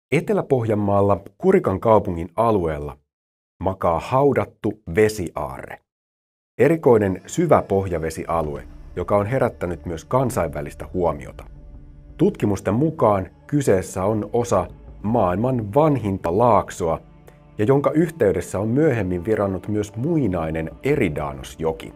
Etelä-Pohjanmaalla Kurikan kaupungin alueella makaa haudattu vesiaarre. Erikoinen syvä pohjavesialue, joka on herättänyt myös kansainvälistä huomiota. Tutkimusten mukaan kyseessä on osa maailman vanhinta laaksoa ja jonka yhteydessä on myöhemmin virannut myös muinainen Eridanosjoki.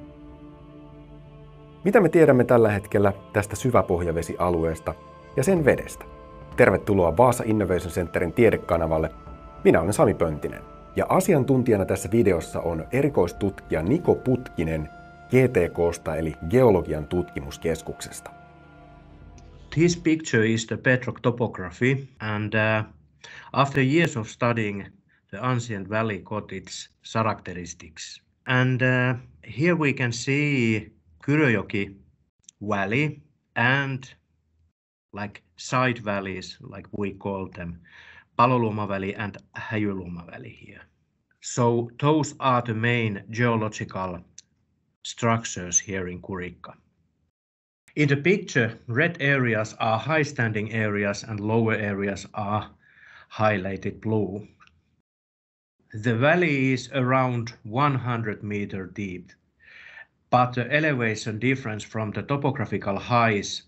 Mitä me tiedämme tällä hetkellä tästä syväpohjavesialueesta ja sen vedestä? Tervetuloa Vaasa Innovation Centerin tiedekanavalle. Minä olen Sami Pöntinen ja asiantuntijana tässä videossa on erikoistutkija Niko Putkinen GTK:sta eli Geologian tutkimuskeskuksesta. This picture is the bedrock topography, and after years of studying, the ancient valley got its characteristics. And here we can see Kyröjoki Valley and like side valleys, like we call them, Paloluoma Valley and Häjyluoma Valley here. So those are the main geological structures here in Kurikka. In the picture, red areas are high-standing areas and lower areas are highlighted blue. The valley is around 100 meters deep, but the elevation difference from the topographical highs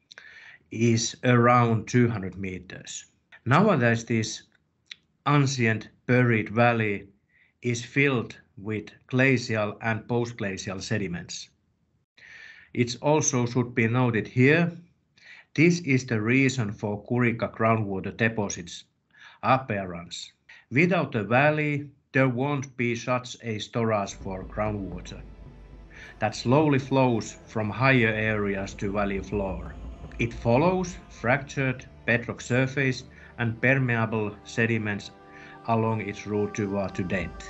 is around 200 meters. Nowadays, this ancient buried valley is filled with glacial and post-glacial sediments. It also should be noted here, this is the reason for Kurikka groundwater deposits appearance. Without the valley, there won't be such a storage for groundwater that slowly flows from higher areas to valley floor. It follows fractured bedrock surface and permeable sediments along its route to depth.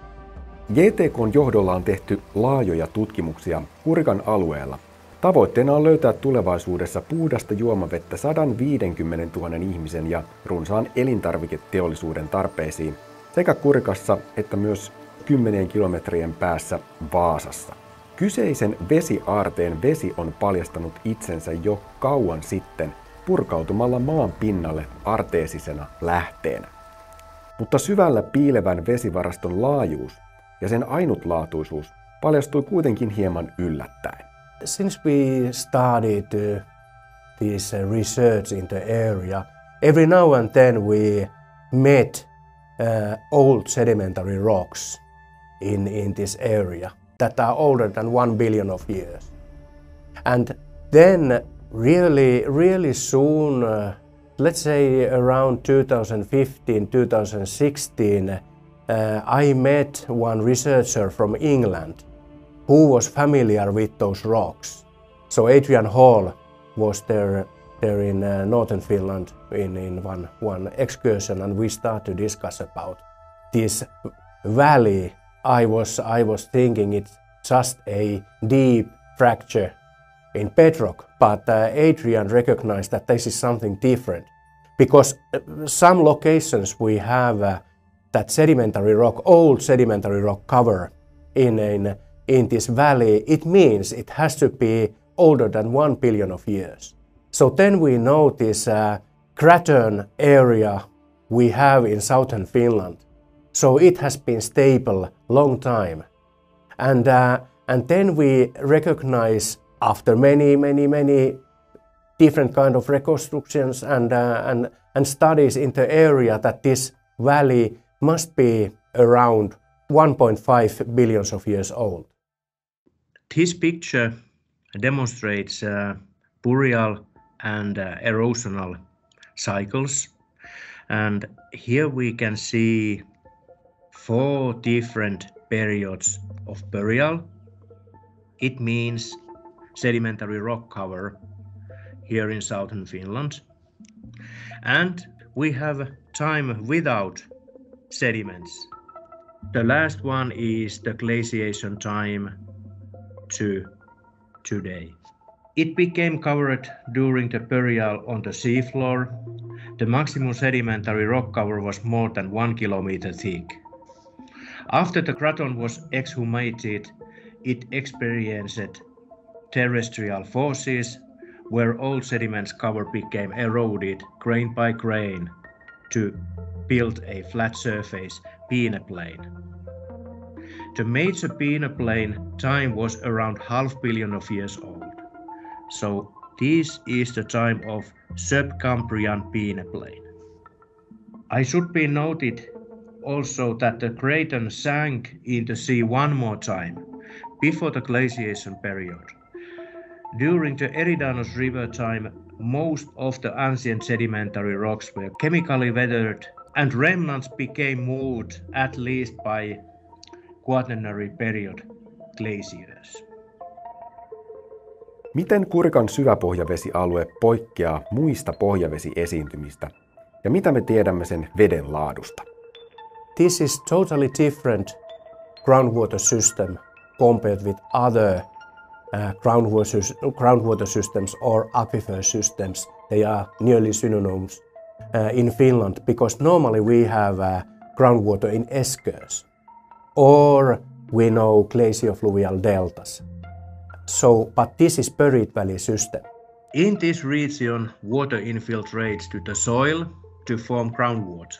GTK:n johdolla on tehty laajoja tutkimuksia Kurikan alueella. Tavoitteena on löytää tulevaisuudessa puhdasta juomavettä 150 000 ihmisen ja runsaan elintarviketeollisuuden tarpeisiin sekä Kurikassa että myös 10 kilometrien päässä Vaasassa. Kyseisen vesiaarteen vesi on paljastanut itsensä jo kauan sitten purkautumalla maan pinnalle arteesisena lähteenä. Mutta syvällä piilevän vesivaraston laajuus ja sen ainutlaatuisuus paljastui kuitenkin hieman yllättäen. Since we started this research in the area, every now and then we met old sedimentary rocks in this area that are older than 1 billion of years. And then really soon, let's say around 2015, 2016, I met one researcher from England who was familiar with those rocks. So Adrian Hall was there in northern Finland in one excursion, and we started to discuss about this valley. I was thinking it's just a deep fracture in bedrock, but Adrian recognized that this is something different because some locations we have that sedimentary rock, old sedimentary rock cover in this valley. It means it has to be older than 1 billion of years. So then we know this craton area we have in southern Finland. So it has been stable long time. And then we recognize after many different kind of reconstructions and studies in the area that this valley must be around 1.5 billions of years old. This picture demonstrates burial and erosional cycles, and here we can see 4 different periods of burial. It means sedimentary rock cover here in southern Finland. And we have time without sediments. The last one is the glaciation time to today. It became covered during the burial on the seafloor. The maximum sedimentary rock cover was more than 1 kilometer thick. After the craton was exhumated, it experienced terrestrial forces where old sediments cover became eroded grain by grain to build a flat surface peneplain. The major peneplain time was around 500 million of years old. So this is the time of subcambrian peneplain. I should be noted also that the craton sank in the sea one more time before the glaciation period. During the Eridanus River time, most of the ancient sedimentary rocks were chemically weathered and remnants became moved at least by Quaternary period glaciers. Miten Kurikan syväpohjavesialue poikkeaa muista pohjavesiesiintymistä ja mitä me tiedämme sen veden laadusta? This is totally different groundwater system compared with other groundwater systems or aquifer systems. They are nearly synonyms in Finland because normally we have groundwater in estuaries or we know glaciofluvial deltas. But this is buried valley system. In this region, water infiltrates to the soil to form groundwater.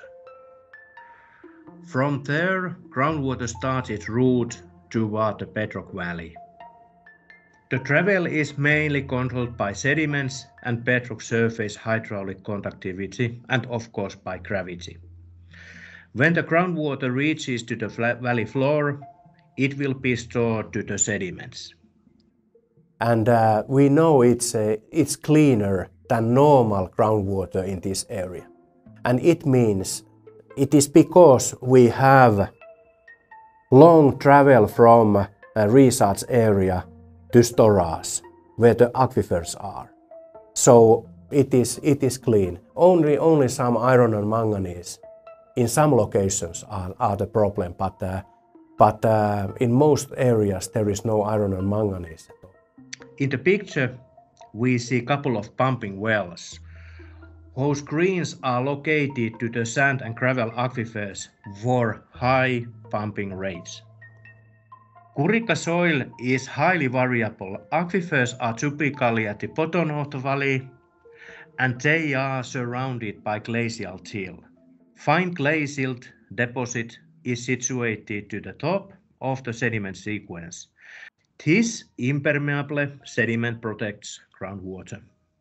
From there, groundwater starts its route toward the bedrock valley. The travel is mainly controlled by sediments and bedrock surface hydraulic conductivity and of course by gravity. When the groundwater reaches to the valley floor, it will be stored to the sediments. And we know it's cleaner than normal groundwater in this area. And it means it is because we have long travel from a research area to storage where the aquifers are. So it is clean. Only some iron and manganese in some locations are the problem, but in most areas there is no iron and manganese at all. In the picture, we see a couple of pumping wells, whose screens are located to the sand and gravel aquifers for high pumping rates. Kurikka soil is highly variable. Aquifers are typically at the bottom of the valley, and they are surrounded by glacial till. Fine clay silt deposit is situated to the top of the sediment sequence. This impermeable sediment protects groundwater.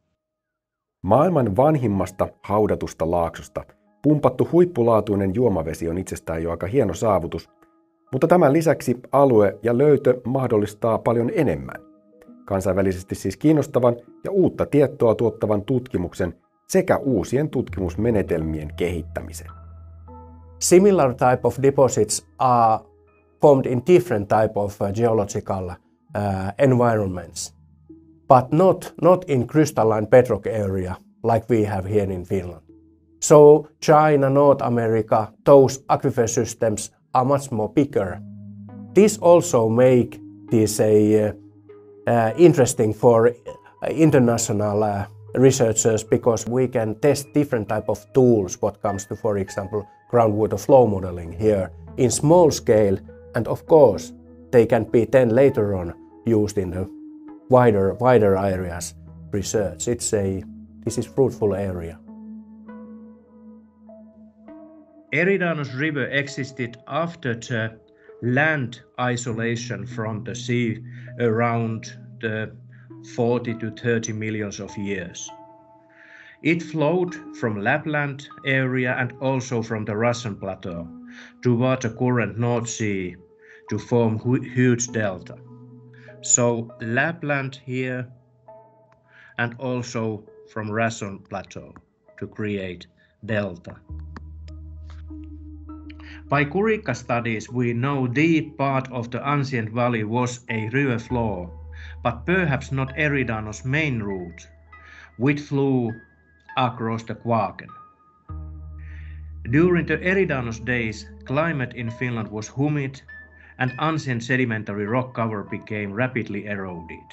Maailman vanhimmasta haudatusta laaksosta pumpattu huippulaatuinen juomavesi on itsestään jo aika hieno saavutus, mutta tämän lisäksi alue ja löytö mahdollistaa paljon enemmän. Kansainvälisesti siis kiinnostavan ja uutta tietoa tuottavan tutkimuksen sekä uusien tutkimusmenetelmien kehittämisen. Similar type of deposits are formed in different type of geological environments, but not in crystalline bedrock area like we have here in Finland. So China, North America, those aquifer systems are much more bigger. This also make this interesting for international researchers because we can test different type of tools what comes to, for example, groundwater flow modeling here in small scale, and of course they can be then later on used in the wider areas research. This is fruitful area. Eridanus River existed after the land isolation from the sea around the 40 to 30 millions of years. It flowed from Lapland area and also from the Russian plateau toward the current North Sea to form huge delta. So Lapland here and also from Russian plateau to create delta. By Kurikka studies, we know deep part of the ancient valley was a river floor, but perhaps not Eridanus' main route, which flew across the Kvaken. During the Eridanus days, climate in Finland was humid and ancient sedimentary rock cover became rapidly eroded.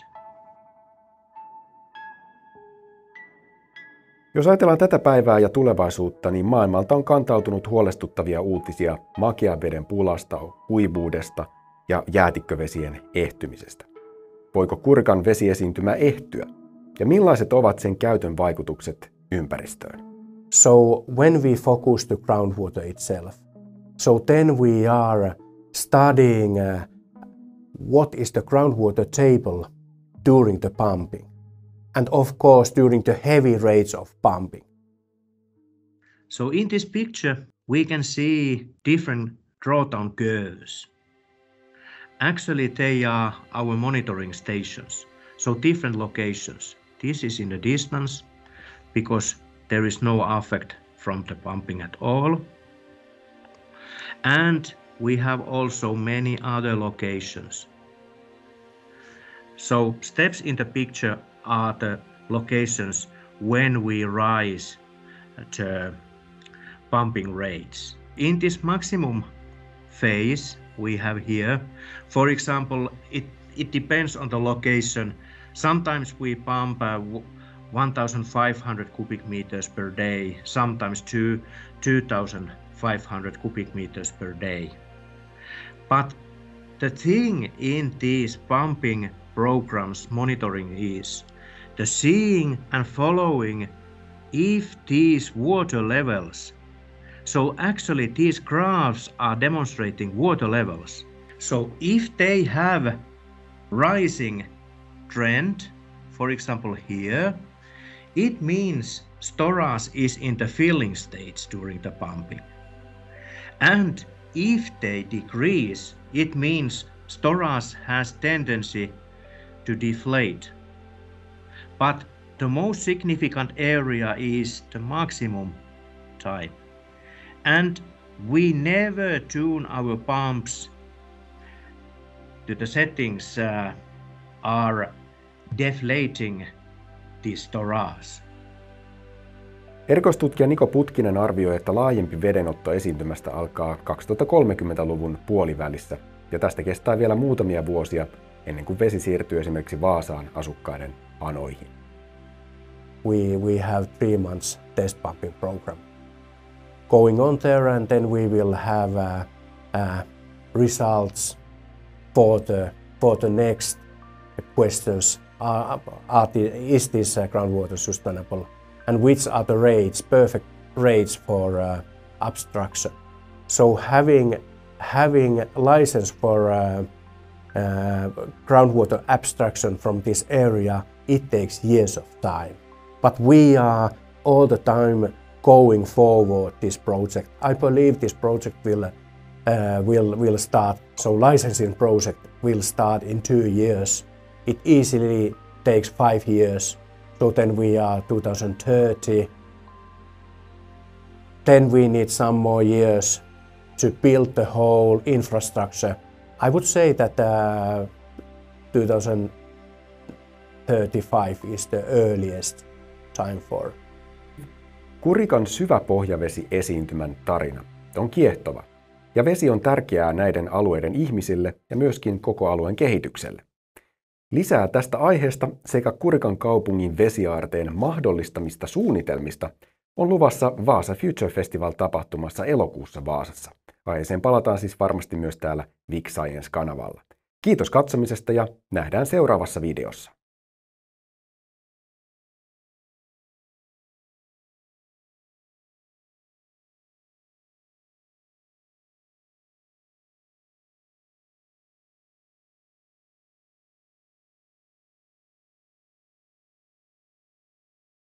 Jos ajatellaan tätä päivää ja tulevaisuutta, niin maailmalta on kantautunut huolestuttavia uutisia makean veden pulasta, kuivuudesta ja jäätikkövesien ehtymisestä. Voiko Kurikan vesiesiintymä ehtyä? Ja millaiset ovat sen käytön vaikutukset ympäristöön? So when we focus to groundwater itself, so then we are studying what is the groundwater table during the pumping, and of course during the heavy rates of pumping. So in this picture we can see different drawdown curves. Actually they are our monitoring stations, so different locations. This is in the distance because there is no effect from the pumping at all. And we have also many other locations. So steps in the picture are the locations when we rise the pumping rates. In this maximum phase we have here, for example, it depends on the location. Sometimes we pump 1,500 cubic meters per day, sometimes 2,500 cubic meters per day. But the thing in these pumping programs monitoring is the seeing and following if these water levels. So actually these graphs are demonstrating water levels. So if they have rising trend, for example here, it means storage is in the filling stage during the pumping. And if they decrease, it means storage has tendency to deflate. But the most significant area is the maximum type. And we never tune our pumps to the settings are deflating the storage. Erikoistutkija Niko Putkinen arvioi, että laajempi vedenotto esiintymästä alkaa 2030-luvun puolivälissä, ja tästä kestää vielä muutamia vuosia ennen kuin vesi siirtyy esimerkiksi Vaasaan asukkaiden hanoihin. We have 3 months test pumping program going on there, and then we will have results for the next questions. Is this groundwater sustainable, and which are the rates, perfect rates for abstraction? So having license for groundwater abstraction from this area, it takes years of time. But we are all the time going forward this project. I believe this project will start. So licensing project will start in 2 years. It easily takes 5 years. So then we are 2030. Then we need some more years to build the whole infrastructure. I would say that 2035 is the earliest time for. Kurikan syväpohjavesi-esiintymän tarina on kiehtova, ja vesi on tärkeää näiden alueiden ihmisille ja myöskin koko alueen kehitykselle. Lisää tästä aiheesta sekä Kurikan kaupungin vesiaarteen mahdollistamista suunnitelmista on luvassa Vaasa Future Festival-tapahtumassa elokuussa Vaasassa. Aiheeseen palataan siis varmasti myös täällä Big Science-kanavalla. Kiitos katsomisesta ja nähdään seuraavassa videossa.